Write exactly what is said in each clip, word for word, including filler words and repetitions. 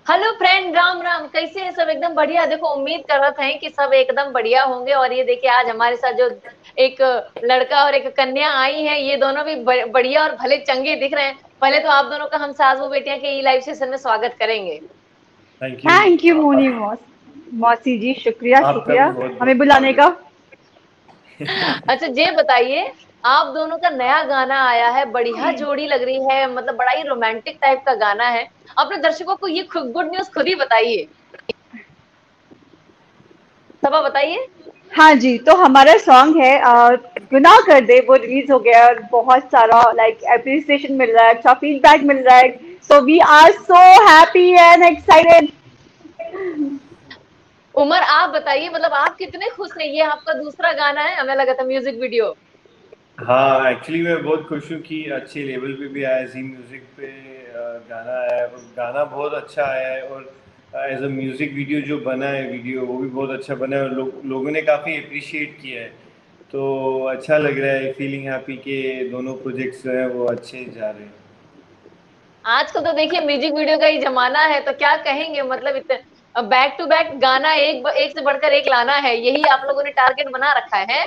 Hello friend, Ram Ram. कैसे हैं सब? एकदम बढ़िया। देखो, उम्मीद कर रहे थे कि सब एकदम बढ़िया होंगे। और ये देखिए, आज हमारे साथ जो एक लड़का और एक कन्या आई हैं, ये दोनों भी ब- बढ़िया और भले चंगे दिख रहे हैं। पहले तो आप दोनों का हम सास बहू बेटियां के लाइव सेशन में स्वागत करेंगे। Thank you. Thank you Moni आप, मौस मौसी जी, शुक्रिया आपका भी शुक्रिया बहुत बहुत हमें बुलाने स्वागत का। अच्छा, ये बताइए, आप दोनों का नया गाना आया है, बढ़िया जोड़ी लग रही है, मतलब बड़ा ही रोमांटिक टाइप का गाना है। अपने दर्शकों को ये गुड न्यूज खुद ही बताइए। सबा बताइए। हाँ जी, तो हमारा सॉन्ग है अ, गुनाह कर दे, वो रिलीज हो गया है और बहुत सारा लाइक एप्रिसिएशन मिल रहा है, अच्छा फीडबैक मिल रहा है। So we are so happy and excited. Umar, आप बताइए, मतलब आप कितने खुश हैं? ये आपका दूसरा गाना है, हमें लगा था म्यूजिक वीडियो। हाँ, एक्चुअली मैं बहुत खुश हूँ कि अच्छे लेवल पे भी आया, जी म्यूज़िक पे अ, गाना आया है और गाना बहुत अच्छा आया है। और एज अ म्यूज़िक वीडियो जो बना है, वीडियो वो भी बहुत अच्छा बना है और लो, लोगों ने काफ़ी अप्रिशिएट किया है। तो अच्छा लग रहा है, फीलिंग हैप्पी के दोनों प्रोजेक्ट्स जो हैं वो अच्छे जा रहे हैं। आजकल तो देखिए, म्यूजिक वीडियो का ही जमाना है, तो क्या कहेंगे? मतलब इतने बैक टू बैक गाना, एक एक से बढ़कर एक लाना है, यही आप लोगों ने टारगेट बना रखा है।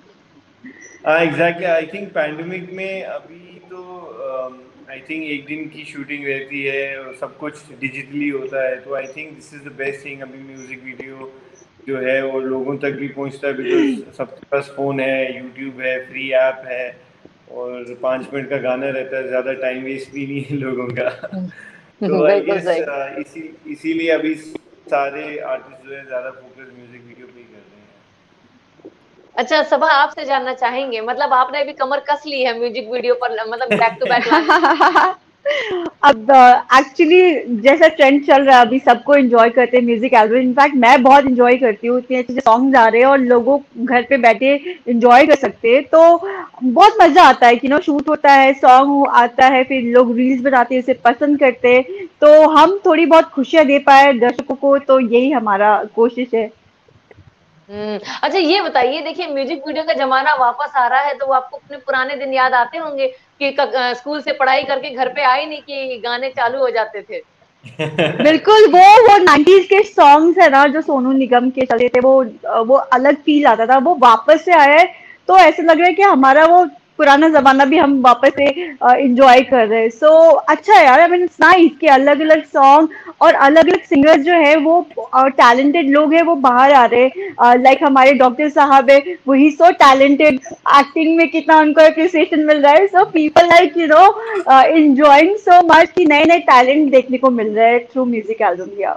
हाँ एग्जैक्टली, आई थिंक पैंडमिक में अभी तो आई थिंक एक दिन की शूटिंग रहती है और सब कुछ डिजिटली होता है। तो I think this is the best thing, अभी म्यूज़िक वीडियो जो है वो लोगों तक भी पहुंचता है, बिकॉज सबके पास फ़ोन है, यूट्यूब है, फ्री ऐप है और पाँच मिनट का गाना रहता है, ज़्यादा टाइम वेस्ट भी नहीं है लोगों का। तो आई बिल्कुल गेस सही। इसी इसीलिए अभी सारे आर्टिस्ट जो है ज़्यादा फोकस म्यूज़िक वीडियो पे ही कर रहे हैं। अच्छा, सबा आपसे जानना चाहेंगे, मतलब आपने अभी कमर कस ली है म्यूजिक वीडियो पर, मतलब बैक टू बैक लाने की। अब एक्चुअली जैसा ट्रेंड चल रहा है अभी, सबको एंजॉय करते हैं म्यूजिक एल्बम। इनफैक्ट मैं बहुत एंजॉय करती हूँ, इतने अच्छे सॉन्ग्स आ रहे हैं और लोगों घर पे बैठे एंजॉय कर सकते हैं। तो बहुत मजा आता है कि नो शूट होता है, सॉन्ग आता है, फिर लोग रील्स बनाते हैं, उसे पसंद करते हैं। तो हम थोड़ी बहुत खुशियां दे पाए दर्शकों को, तो यही हमारा कोशिश है। हम्म। अच्छा, ये बताइए, देखिए म्यूजिक वीडियो का जमाना वापस आ रहा है, तो वो आपको अपने पुराने दिन याद आते होंगे कि क- अ, स्कूल से पढ़ाई करके घर पे आए नहीं कि गाने चालू हो जाते थे। बिल्कुल, वो वो नाइंटीज़ के सॉन्ग्स है ना जो सोनू निगम के चले थे, वो वो अलग फील आता था, वो वापस से आया है। तो ऐसे लग रहा है कि हमारा वो पुराना जमाना भी हम वापस से एंजॉय कर रहे हैं। सो अच्छा है यार, आई मीन इट्स नाइस कि अलग अलग सॉन्ग और अलग अलग सिंगर्स जो है वो टैलेंटेड लोग हैं वो बाहर आ रहे हैं। लाइक हमारे डॉक्टर साहब है, वही सो टैलेंटेड, एक्टिंग में कितना उनको अप्रिसिएशन मिल रहा है। So people like you know enjoying so much कि नए नए टैलेंट देखने को मिल रहा है थ्रू म्यूजिक एल्बम। या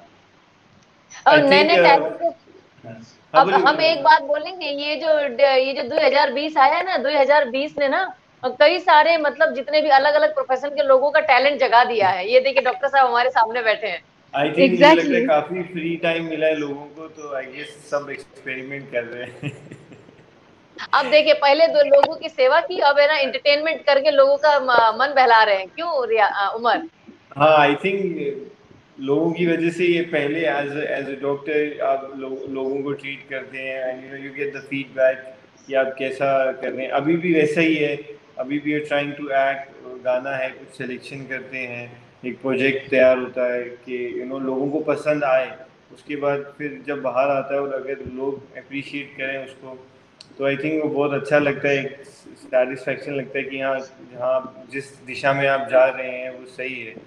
और आई नए थिंक नए टैलेंट के। हाँ अब बोलिए हम बोलिए एक बोलिए। बात बोलेंगे, ये जो ये जो दो हज़ार बीस आया है ना, दो हज़ार बीस ने ना कई सारे, मतलब जितने भी अलग अलग प्रोफेशन के लोगों का टैलेंट जगा दिया है। ये देखिए, डॉक्टर साहब हमारे सामने बैठे हैं। आई थिंक मुझे लगता है एग्जैक्टली। काफी फ्री टाइम मिला है लोगों को, तो आई गेस सब एक्सपेरिमेंट कर रहे हैं। अब देखिए, पहले दो लोगों की सेवा की, अब है ना एंटरटेनमेंट करके लोगों का म- मन बहला रहे हैं। क्यों रिया, अ, उमर? हाँ आई थिंक लोगों की वजह से ये पहले एज एज अ डॉक्टर आप लो, लोगों को ट्रीट करते हैं and you know you get the feedback कि आप कैसा कर रहे हैं। अभी भी वैसा ही है, अभी भी ट्राइंग टू एक्ट, गाना है, कुछ सिलेक्शन करते हैं, एक प्रोजेक्ट तैयार होता है कि यू नो लोगों को पसंद आए। उसके बाद फिर जब बाहर आता है और अगर लोग अप्रिशिएट करें उसको, तो आई थिंक वो बहुत अच्छा लगता है, एक सेटिस्फैक्शन लगता है कि हाँ, जहाँ आप जिस दिशा में आप जा रहे हैं वो सही है।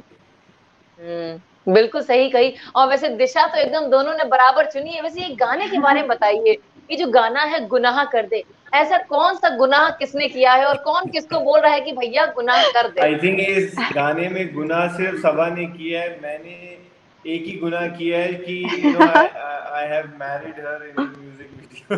हम्म, बिल्कुल सही कही। और वैसे दिशा तो एकदम दोनों ने बराबर चुनी है। वैसे ये गाने के बारे में बताइए, ये जो गाना है गुनाह कर दे, ऐसा कौन सा गुनाह किसने किया है और कौन किसको बोल रहा है कि भैया गुनाह कर दे? आई थिंक इस गाने में गुनाह सिर्फ सबा ने किया है, मैंने एक ही गुनाह किया है कि you know I I have married her in the music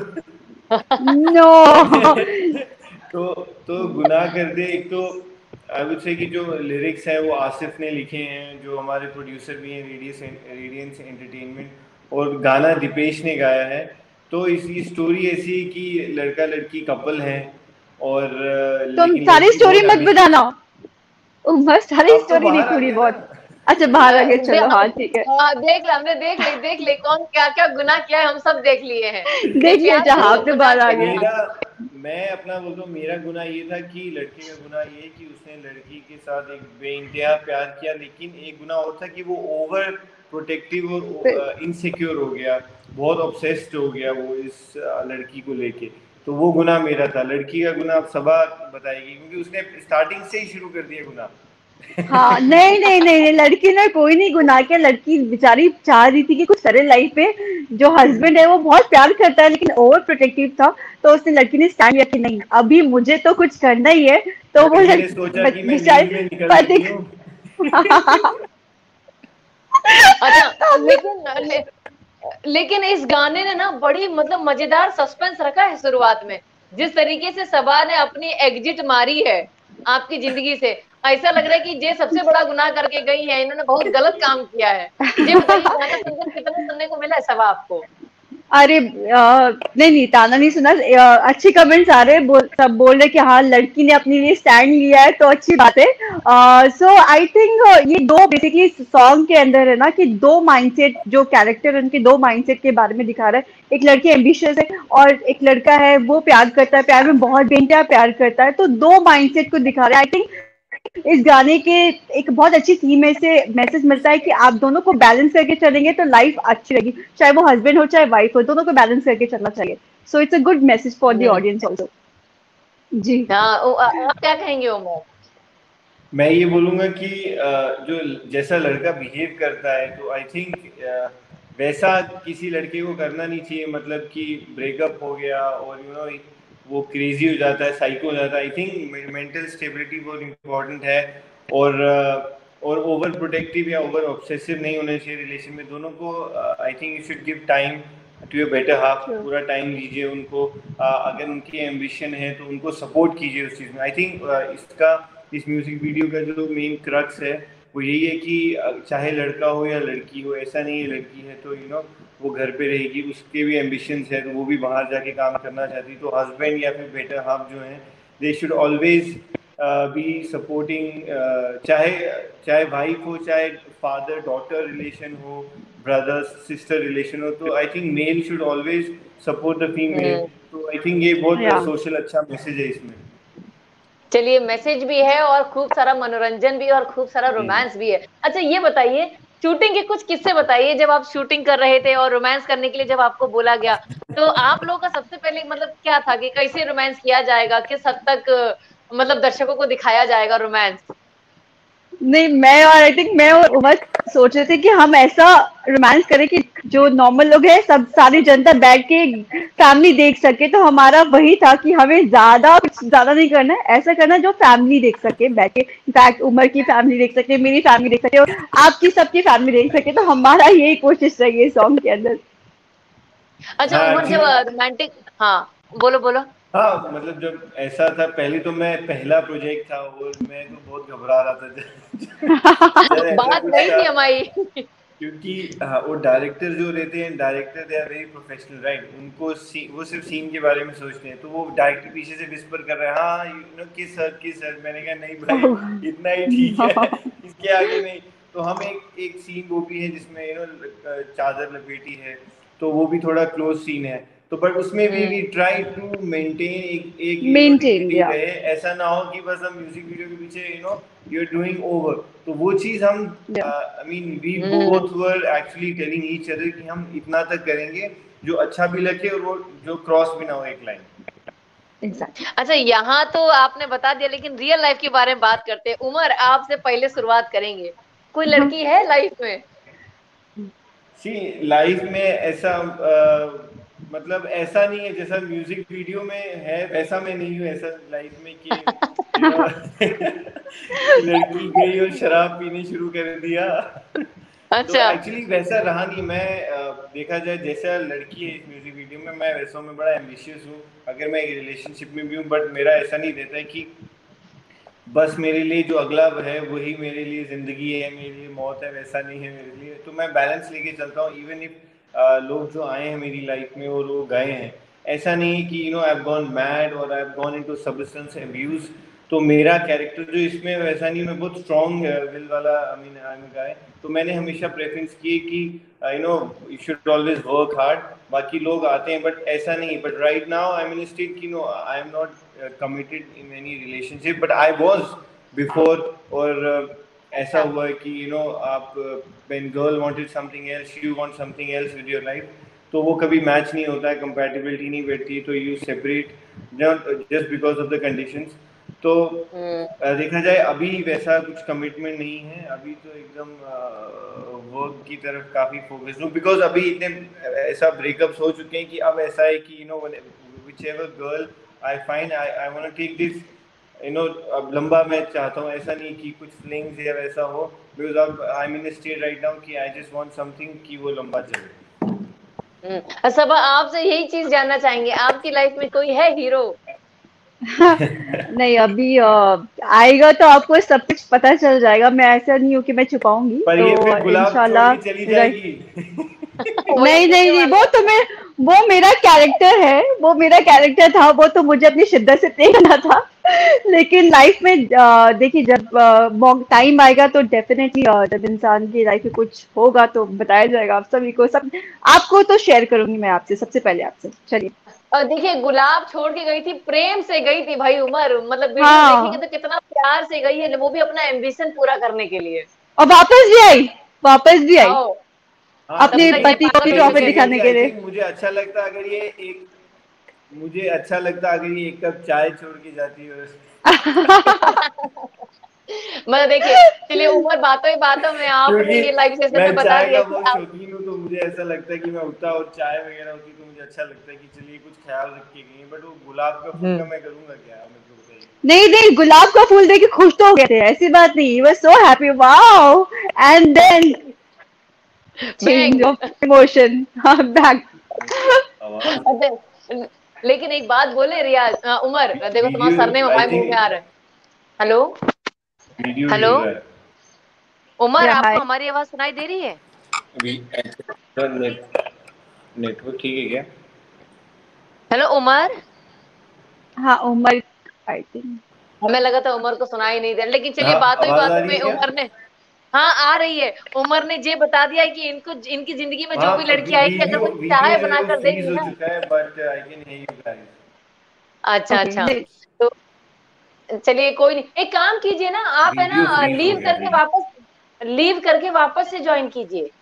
no. Video. तो तो गुनाह कर दे, एक तो आई वुड से कि जो लिरिक्स है वो आसिफ ने लिखे हैं, जो हमारे प्रोड्यूसर भी हैं, रेडियस रेडियंस एंटरटेनमेंट, और गाना दीपेश ने गाया है। तो इसकी स्टोरी ऐसी है कि लड़का लड़की कपल हैं और अ, तुम लेकिन सारी लड़की स्टोरी बहुत मत एम्बिशियस। बताना। बस सारी अब तो स्टोरी नहीं, बाहर आ थोड़ी गया ना। बहुत। अच्छा, बाहर आ गए, दे, चलो हाँ हम, ठीक है। हाँ, देख ले, हमने देख ले देख ले कौन क्या क्या गुनाह किया है, हम सब देख लिए हैं। देख एक लिया, प्यार से जहाँ जो आप तो गुनाह बाहर आ किया गए। है। मेरा मैं अपना बोलता हूँ, मेरा गुनाह ये था कि लड़के का गुनाह ये कि उसने लड़की के साथ एक बेइंतहा प्यार किया, लेकिन एक गुनाह और था कि वो ओवर प्रोटेक्टिव और इनसिक्योर हो गया, बहुत ऑब्सेस्ड हो गया वो इस लड़की को लेके। तो वो गुनाह मेरा था। लड़की का गुनाह अब सबा बताएगी, क्योंकि उसने स्टार्टिंग से ही शुरू कर दिया गुनाह। हाँ, नहीं नहीं नहीं नहीं, लड़की ने कोई नहीं गुनाह किया। लड़की बेचारी चाह रही थी कि कुछ करे लाइफ में। जो हस्बैंड है वो बहुत प्यार करता है लेकिन ओवर प्रोटेक्टिव था, तो उसने लड़की ने स्टैंड लिया कि नहीं अभी मुझे तो कुछ करना ही है। तो वो लड़की ने सोचा कि मैं बेचारी नींद में निकल पति रही हूँ। अच्छा, लेकिन ले, लेकिन इस गाने ने ना बड़ी मतलब मजेदार सस्पेंस रखा है शुरुआत में। जिस तरीके से सबा ने अपनी एग्जिट मारी है आपकी जिंदगी से, ऐसा लग रहा है कि जे सबसे बड़ा गुनाह करके गई है, इन्होंने बहुत गलत काम किया है। ये बताइए गाना सुनकर कितना सुनने को मिला है सबा आपको? अरे अ, नहीं नहीं, ताना नहीं सुना। अ, अच्छे कमेंट्स आ रहे हैं, बोल, सब बोल रहे कि हाँ लड़की ने अपने लिए स्टैंड लिया है, तो अच्छी बात है। सो आई थिंक ये दो बेसिकली सॉन्ग के अंदर है ना कि दो माइंडसेट, जो कैरेक्टर उनके दो माइंडसेट के बारे में दिखा रहा है। एक लड़की एम्बिशियस है और एक लड़का है वो प्यार करता है, प्यार में बहुत बेंटा प्यार करता है, तो दो माइंडसेट को दिखा रहा है। आई थिंक इस गाने के एक बहुत अच्छी थीम में से मैसेज मिलता है कि आप दोनों को बैलेंस करके चलेंगे तो लाइफ अच्छी रहेगी, चाहे वो हस्बैंड हो चाहे वाइफ हो, दोनों को बैलेंस करके चलना चाहिए। So it's a good message for the hmm. Audience also. जी। हाँ, ओ, आ- आप क्या कहेंगे उमर? मैं ये बोलूंगा कि अ, जो जैसा लड़का बिहेव करता है, तो आई थिंक वैसा किसी लड़के को करना नहीं चाहिए। मतलब कि ब्रेकअप हो गया और यू नो वो क्रेजी हो जाता है, साइको हो जाता है। आई थिंक मेंटल स्टेबिलिटी बहुत इम्पोर्टेंट है। और अ, और ओवर प्रोटेक्टिव या ओवर ऑब्सेसिव नहीं होना चाहिए रिलेशन में। दोनों को I think you should give time to your better half. Sure. पूरा टाइम दीजिए उनको। अ, अगर उनकी एम्बिशन है तो उनको सपोर्ट कीजिए उस चीज़ में। आई थिंक इसका इस म्यूजिक वीडियो का जो मेन क्रक्स है वो यही है कि अ, चाहे लड़का हो या लड़की हो, ऐसा नहीं है लड़की है तो यू नो वो घर पे रहेगी, उसके भी एम्बिशंस है तो वो भी बाहर जाके काम करना चाहती। तो हस्बैंड या फिर बेटर हाफ जो है, they should always be supporting. चाहे चाहे वाइफ हो, चाहे फादर डॉटर रिलेशन हो, ब्रदर सिस्टर रिलेशन हो, तो I think male should always support the female. हम्म। तो आई थिंक ये बहुत Yeah. सोशल अच्छा मैसेज है इसमें। चलिए, मैसेज भी है और खूब सारा मनोरंजन भी है और खूब सारा जी। रोमांस भी है। अच्छा ये बताइए, शूटिंग के कुछ किस्से बताइए। जब आप शूटिंग कर रहे थे और रोमांस करने के लिए जब आपको बोला गया, तो आप लोगों का सबसे पहले मतलब क्या था कि कैसे रोमांस किया जाएगा, किस हद तक अ, मतलब दर्शकों को दिखाया जाएगा रोमांस? नहीं, मैं और आई थिंक मैं और उमर सोच रहे थे कि हम ऐसा रोमांस करें कि जो नॉर्मल लोग हैं सब सारी जनता बैठ के फैमिली देख सके। तो हमारा वही था कि हमें ज्यादा कुछ ज्यादा नहीं करना है, ऐसा करना है जो फैमिली देख सके बैठ के। इनफैक्ट उमर की फैमिली देख सके, मेरी फैमिली देख सके और आपकी सबकी फैमिली देख सके। तो हमारा यही कोशिश रही है सॉन्ग के अंदर। अच्छा हाँ उमर, जब एक्चुअली, रोमांटिक, हाँ बोलो बोलो। हाँ मतलब जब ऐसा था, पहले तो मैं पहला प्रोजेक्ट था और मैं तो बहुत घबरा रहा था जब जब ऐसा बात कुछ वही था। थी हमारी। क्योंकि हाँ, वो डायरेक्टर जो रहते हैं, director they are very professional right. उनको सी, वो सिर्फ सीन के बारे में सोचते हैं। तो वो डायरेक्टर पीछे से विस्पर कर रहे हैं, हाँ यू नो किस सर किस सर। मैंने कहा नहीं भाई, इतना ही ठीक है, इसके आगे नहीं। तो हम एक एक सीन वो भी है जिसमें यू नो चादर लपेटी है, तो वो भी थोड़ा क्लोज सीन है। तो बट उसमें भी we hmm. Try to maintain एक एक यू नो मेंटेन डिग्निटी या रहे। ऐसा ना हो कि बस हम म्यूजिक वीडियो के पीछे you know you are doing over. तो वो चीज़ हम, या I mean we hmm. Both were actually telling each other कि हम इतना तक करेंगे जो अच्छा भी लगे और वो जो क्रॉस भी ना हो एक लाइन। एग्जैक्टली। अच्छा, यहाँ तो आपने बता दिया, लेकिन रियल लाइफ के बारे में बात करते हैं। उमर, आपसे पहले शुरुआत करेंगे। कोई लड़की है लाइफ में? सी लाइफ में ऐसा अ, मतलब ऐसा नहीं है जैसा म्यूजिक वीडियो में है, वैसा मैं नहीं हूँ ऐसा लाइफ में कि यू नो कि लड़की गई और शराब पीनी शुरू कर दिया। तो अच्छा। एक्चुअली वैसा रहा नहीं। मैं अ, देखा जाए जैसा लड़की है इस म्यूजिक वीडियो में, मैं वैसा में बड़ा एम्बिशियस हूँ। अगर मैं एक रिलेशनशिप में भी हूँ, बट मेरा ऐसा नहीं रहता है कि बस मेरे लिए जो अगला है वही मेरे लिए जिंदगी है, मेरे लिए मौत है, वैसा नहीं है मेरे लिए। तो मैं बैलेंस लेके चलता हूँ। इवन इफ लोग जो आए हैं मेरी लाइफ में और वो गए हैं, ऐसा नहीं है कि you know I have gone mad और I have gone into substance abuse. तो मेरा कैरेक्टर जो इसमें वैसा नहीं, मैं बहुत स्ट्रॉन्ग विल वाला, आई मीन, आई एम गाय, तो मेरा कैरेक्टर जो इसमें विल वाला, आई मीन, आई एम गाय, तो मैंने हमेशा प्रेफरेंस की कि you know you should always work hard, बाकी लोग आते हैं बट ऐसा नहीं, but right now I am in state कि no I am not committed in any relationship, but I was before, और ऐसा हुआ है कि यू नो आप when girl wanted something else, you want something else with your life, तो वो कभी मैच नहीं होता है, कंपैटिबिलिटी नहीं बैठती, तो you separate just because of the conditions. तो देखा जाए अभी वैसा कुछ कमिटमेंट नहीं है, अभी तो एकदम वर्क की तरफ काफी फोकस हूँ, बिकॉज अभी इतने ऐसा ब्रेकअप्स हो चुके हैं कि अब ऐसा है कि you know whichever girl I find, I I want to take this, you know अब लंबा मैं चाहता हूँ, ऐसा नहीं कि कुछ फ्लिंग्स या वैसा हो, बिकॉज अब I am in state right now कि आई जस्ट वांट समथिंग कि वो लंबा चले। सबा आपसे यही चीज जानना चाहेंगे, आपकी लाइफ में कोई है हीरो? नहीं, अभी आएगा तो आपको सब कुछ पता चल जाएगा, मैं ऐसा नहीं हूँ कि मैं छुपाऊंगी, पर तो ये फिर गुलाब इंशाल्लाह चली जाएगी। नहीं नहीं नहीं, वो तो मैं, वो मेरा कैरेक्टर है, वो मेरा कैरेक्टर था, वो तो मुझे अपनी शिद्दत से देखना था, लेकिन लाइफ में देखिए जब टाइम आएगा तो डेफिनेटली जब इंसान की लाइफ में कुछ होगा तो बताया जाएगा आप सभी को, सब आपको तो शेयर करूंगी मैं आपसे, सबसे पहले आपसे। चलिए, और देखिए गुलाब छोड़ के गई थी, प्रेम से गई थी भाई उमर, मतलब वीडियो हाँ। देखेंगे तो कितना प्यार से गई है, वो भी अपना एम्बिशन पूरा करने के लिए, और वापस भी आई, वापस भी आई अपने पति को भी प्रॉफिट दिखाने के लिए। मुझे अच्छा लगता अगर ये एक मुझे अच्छा लगता अगर ये एक कप चाय छोड़ के जाती है। मतलब देखिए, चलिए उमर बातों ही बातों में आपने ये लाइव सेशन में बता दिया कि आप शौकीन हूँ, तो मुझे ऐसा लगता है कि मैं उठता और चाय वगैरह होती तो मुझे अच्छा लगता है कि चलिए कुछ ख्याल रख के गई, बट वो गुलाब का फूल का मैं करूंगा क्या? नहीं नहीं, गुलाब का फूल देख के खुश तो हो गए थे, ऐसी बात नहीं, he was so happy, wow, and then change of emotion, back. लेकिन एक बात बोले रियाज, उमर देखो तुम्हारा सरनेम हमारे मुंह में आ रहा है। हेलो हेलो उमर, आपको हमारी आवाज सुनाई दे रही है? नेटवर्क ठीक है क्या? हेलो उमर। हाँ उमर, आई थिंक हमें लगा था उमर को सुनाई नहीं दे, लेकिन चलिए बातों ही बातों में उमर ने, हाँ आ रही है, उमर ने ये बता दिया कि इनको इनकी जिंदगी में जो भी लड़की आएगी अगर वो चाय बनाकर देगी ना। अच्छा अच्छा, तो चलिए कोई नहीं, एक काम कीजिए ना आप, है ना लीव करके वापस लीव करके वापस से ज्वाइन कीजिए।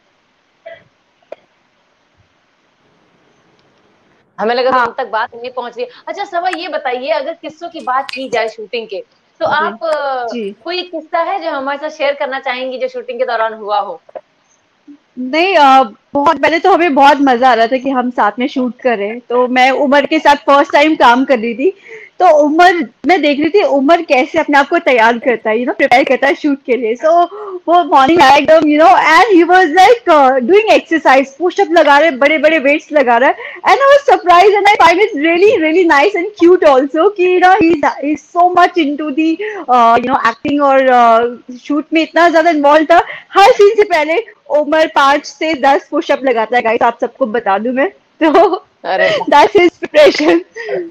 हमें लगा हाँ। तो तक बात नहीं पहुंच रही। अच्छा सबा ये बताइए, अगर किस्सों की बात की जाए शूटिंग के, तो आप कोई किस्सा है जो हमारे साथ शेयर करना चाहेंगी जो शूटिंग के दौरान हुआ हो? नहीं, आ, बहुत पहले तो हमें बहुत मजा आ रहा था कि हम साथ में शूट कर रहे हैं, तो मैं उमर के साथ फर्स्ट टाइम काम कर रही थी, तो उमर मैं देख रही थी उमर कैसे अपने आप को तैयार करता है, यू नो प्रिपेयर करता है शूट के लिए। सो so, वो मॉर्निंग आया एकदम, you know, and he was like doing exercise, pushup लगा रहे, बड़े बड़े वेट्स लगा रहा है, and I was surprised and I find it really really nice and cute also कि you know he is so much into the you know acting, और shoot uh, में इतना ज्यादा इन्वॉल्व था। हर सीन से पहले उमर पांच से दस पुशअप लगाता है गाइस, आप सबको बता दूं मैं, तो दैट्स हिज प्रिपरेशन।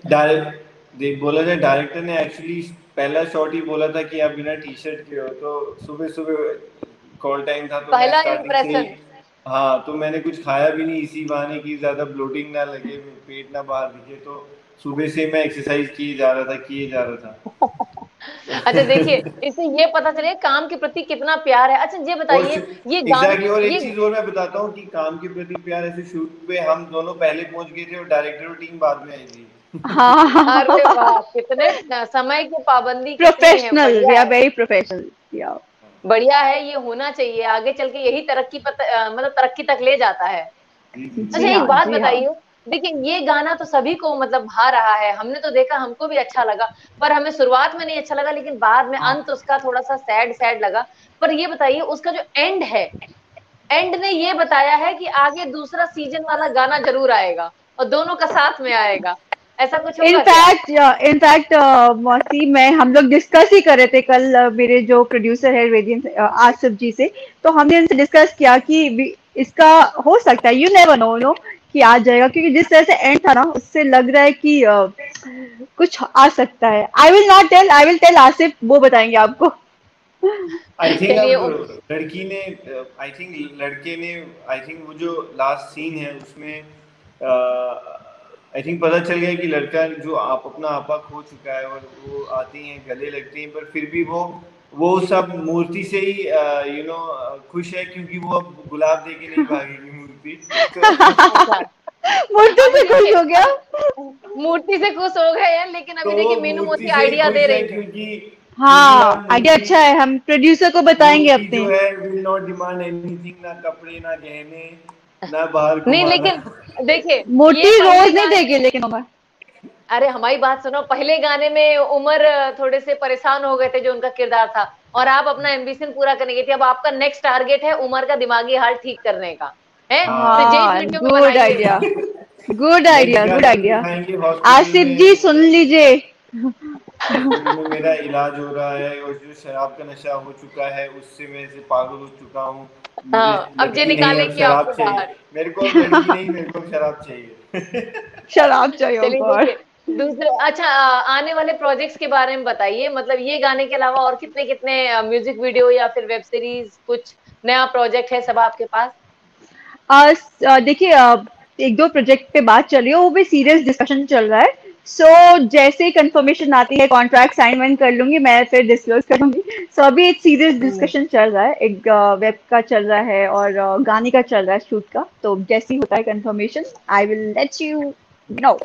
देख बोला जाए, डायरेक्टर ने एक्चुअली पहला शॉट ही बोला था कि आप बिना टी शर्ट के हो, तो सुबह सुबह कॉल टाइम था तो पहला इंप्रेशन, हाँ, तो मैंने कुछ खाया भी नहीं इसी बहाने की ज्यादा ब्लोटिंग ना लगे, पेट ना बाहर दिखे, तो सुबह से मैं एक्सरसाइज किए जा रहा था किए जा रहा था। अच्छा देखिए, इससे ये पता चले काम के प्रति कितना प्यार है। अच्छा ये बताइए, ये exactly, और एक चीज और मैं बताता हूँ कि काम के प्रति प्यार, ऐसे शूट पे हम दोनों पहले पहुंच गए थे और डायरेक्टर और टीम बाद में आई थी। हाँ, अरे वाह, कितने समय की पाबंदी, professional, we are very professional. बढ़िया है, ये होना चाहिए, आगे चल के यही तरक्की मतलब तरक्की तक ले जाता है। अच्छा एक बात बताइए, देखिए ये गाना तो सभी को मतलब भा रहा है, हमने तो देखा, हमको भी अच्छा लगा, पर हमें शुरुआत में नहीं अच्छा लगा, लेकिन बाद में अंत उसका थोड़ा सा सैड सैड लगा। पर ये बताइए उसका जो एंड है, एंड ने ये बताया है कि आगे दूसरा सीजन वाला गाना जरूर आएगा और दोनों का साथ में आएगा, ऐसा कुछ होगा? इनफैक्ट इनफैक्ट मौसी, मैं हम लोग डिस्कस ही कर रहे थे कल, uh, मेरे जो प्रोड्यूसर है रेडियंस आसिफ जी से, तो हमने इनसे डिस्कस किया कि इसका हो सकता है, यू नेवर नो नो कि आ जाएगा, क्योंकि जिस तरह से एंड था ना उससे लग रहा है कि uh, कुछ आ सकता है। I will not tell, I will tell Asif, वो बताएंगे आपको। आई थिंक चलिए अब लड़की ने आई थिंक लड़के ने आई थिंक वो जो लास्ट सीन है उसमें आई थिंक पता चल गया कि लड़का जो आप अपना आपा खो चुका है और वो आती हैं गले लगती हैं, पर फिर भी वो वो सब मूर्ति से ही यू नो खुश है क्योंकि वो अब गुलाब दे के नहीं भागेगी मूर्ति। अच्छा, मूर्ति से खुश हो गया। मूर्ति से खुश हो गए हैं, लेकिन अभी तो देखिए वो मीनू मूर्ति मोती से ही आइडिया खुश दे है रही है। क्योंकि क्योंकि हाँ ना आइडिया मूर्ति अच्छा है, हम प्रोड्यूसर को बताएंगे मूर्ति अपने। जो है विल नॉट डिमांड एनीथिंग, ना कपड़े ना गहने ना बाहर नहीं घुमाना। लेकिन देखिए मोटी ये पहले रोज नहीं गाने, देगी लेकिन उमर। अरे हमारी बात सुनो, पहले गाने में उमर थोड़े से परेशान हो गए थे जो उनका किरदार था, और आप अपना एम्बिशन पूरा करने गई थी। अब आपका नेक्स्ट टारगेट है उमर का दिमागी हाल ठीक करने का, है तो जेज हाँ वीडियो में गुड बनाइए। Idea, good next idea, good गाने में आइडिया। दिखाएंगे हॉस्पिटल आसिफ जी में सुन लीजिए। हॉस्पिटल में मेरा इलाज हो रहा है और जो शराब का नशा हो चुका है उससे मैं से पागल हो चुका हूँ, मुझे हाँ, अब जे लड़की नहीं अब निकालेंगे शराब आपको चाहिए, बाहर। मेरे को अब लड़की नहीं मेरे को शराब चाहिए। शराब चाहिए चलिए होगा। देखिए दूसरे, अच्छा आ, आने वाले प्रोजेक्ट्स के बारे में बताइए, मतलब ये गाने के अलावा और कितने कितने म्यूजिक वीडियो या फिर वेब सीरीज, कुछ नया प्रोजेक्ट है सब आपके पास? आ, स- आ, देखिए आ, एक दो प्रोजेक्ट पे बात चल रही है, वो भी सीरियस डिस्कशन चल रहा है। सो so, जैसे ही कंफर्मेशन आती है, कॉन्ट्रैक्ट साइन वाइन कर लूंगी मैं, फिर डिस्क्लोज करूंगी। सो so, अभी एक सीरियस डिस्कशन चल रहा है, एक वेब का चल रहा है और आ, गाने का चल रहा है, शूट का। तो जैसे ही होता है confirmation I will let you know.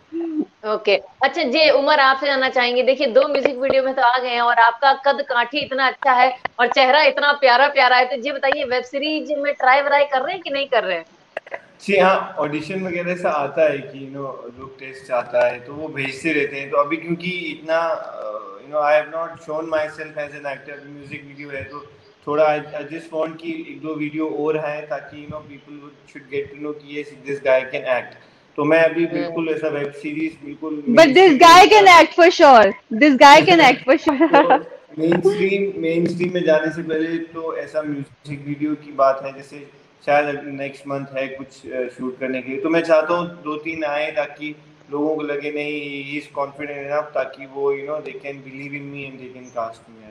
Okay, अच्छा जी उमर आपसे जानना चाहेंगे, देखिए दो म्यूजिक वीडियो में तो आ गए हैं और आपका कद काठी इतना अच्छा है और चेहरा इतना प्यारा प्यारा है, तो ये बताइए वेब सीरीज में ट्राई व्राई कर रहे हैं कि नहीं कर रहे हैं? जी हाँ, ऑडिशन वगैरह से आता है कि यू नो लुक टेस्ट आता है तो वो भेजते रहते हैं। तो अभी क्योंकि इतना you know I have not shown myself as an actor, music video है तो थोड़ा आई जस्ट वांट कि एक दो वीडियो और है ताकि you know people should get to know कि yes this guy can act. तो मैं अभी बिल्कुल ऐसा वेब सीरीज बिल्कुल but this guy can act for sure, this guy can act for sure. Mainstream mainstream में जाने से पहले तो ऐसा म्यूजिक वीडियो की बात है, जैसे शायद नेक्स्ट मंथ है कुछ शूट करने के लिए, तो मैं चाहता हूँ दो तीन आए ताकि लोगों को लगे नहीं ही इज कॉन्फिडेंट इनफ, ताकि वो you know they can believe in me and they can cast me.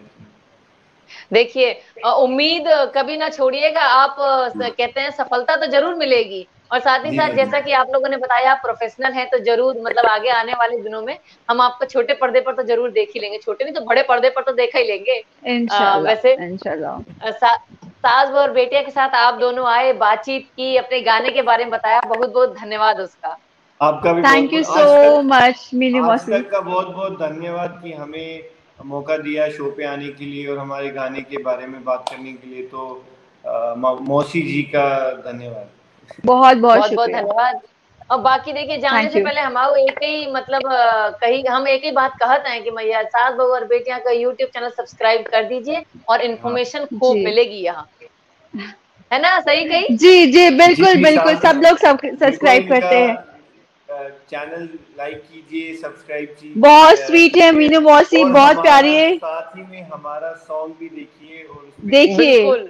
देखिए उम्मीद कभी ना छोड़िएगा आप, कहते हैं सफलता तो जरूर मिलेगी, और साथ ही साथ जैसा कि आप लोगों ने बताया आप प्रोफेशनल हैं, तो जरूर मतलब आगे आने वाले दिनों में हम आपको छोटे पर्दे पर तो जरूर देख ही लेंगे, छोटे नहीं तो बड़े पर्दे पर तो देखा ही लेंगे। आ, वैसे इंशाल्लाह। सा, सास और बेटिया के साथ आप दोनों आए, बातचीत की, अपने गाने के बारे में बताया, बहुत बहुत धन्यवाद उसका। आपका भी थैंक यू बहुत सो मच मीनू आज मौसी। तक का बहुत बहुत धन्यवाद कि हमें मौका दिया शो पे आने के लिए और हमारे गाने के बारे में बात करने के लिए। तो मौसी जी का धन्यवाद, बहुत बहुत बहुत बहुत शुक्रिया। धन्यवाद। और बाकी देखिए जाने थैंक से यू। पहले हमारे एक ही मतलब कहीं हम एक ही बात कहते हैं कि मैया सास बहू और बेटियां का यूट्यूब चैनल सब्सक्राइब कर दीजिए और इन्फॉर्मेशन खूब जी मिलेगी यहाँ, है ना? सही कही? जी जी बिल्कुल जी बिल्कुल, साथ सब लोग सब बिल्कुल सब्सक्राइब इनका करते हैं। चैनल लाइक कीजिए, सब्सक्राइब बहुत स्वीट है कीजिए मीनू मौसी, और बहुत प्यारी हमारा है। साथ ही में हमारा सॉन्ग भी देखिए और उस पे देखिए। बिल्कुल।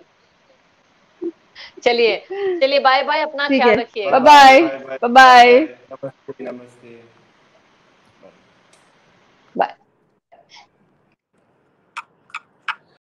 चलिए चलिए, बाय बाय, अपना ठीक ख्याल है, रखिएगा। Bye bye bye bye bye bye. नमस्ते नमस्ते।